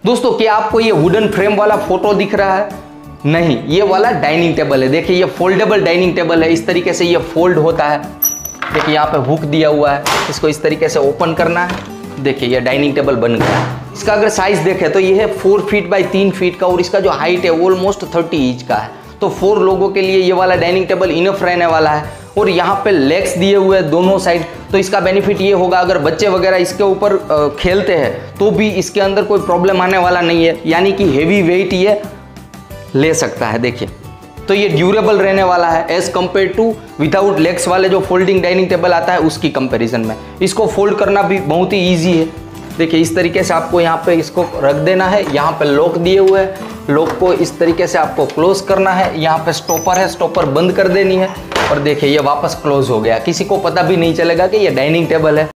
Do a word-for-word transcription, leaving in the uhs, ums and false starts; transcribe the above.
दोस्तों क्या आपको ये वुडन फ्रेम वाला फोटो दिख रहा है? नहीं, ये वाला डाइनिंग टेबल है। देखिए ये फोल्डेबल डाइनिंग टेबल है। इस तरीके से ये फोल्ड होता है। देखिए यहाँ पे हुक दिया हुआ है, इसको इस तरीके से ओपन करना है। देखिए ये डाइनिंग टेबल बन गया। इसका अगर साइज देखें तो ये है फोर फीट बाई तीन फीट का, और इसका जो हाइट है वो ऑलमोस्ट थर्टी इंच का है। तो फोर लोगों के लिए ये वाला डाइनिंग टेबल इनफ रहने वाला है। और यहाँ पे लेग्स दिए हुए हैं दोनों साइड, तो इसका बेनिफिट ये होगा अगर बच्चे वगैरह इसके ऊपर खेलते हैं तो भी इसके अंदर कोई प्रॉब्लम आने वाला नहीं है, यानी कि हेवी वेट ये ले सकता है। देखिए तो ये ड्यूरेबल रहने वाला है as compared to without legs वाले जो फोल्डिंग डाइनिंग टेबल आता है उसकी कंपैरिजन में। इसको फोल्ड करना भी बहुत ही ईजी है। देखिए इस तरीके से आपको यहाँ पे इसको रख देना है। यहाँ पे लॉक दिए हुए हैं, लॉक को इस तरीके से आपको क्लोज करना है। यहाँ पे स्टॉपर है, स्टॉपर बंद कर देनी है। और देखिए ये वापस क्लोज हो गया, किसी को पता भी नहीं चलेगा कि ये डाइनिंग टेबल है।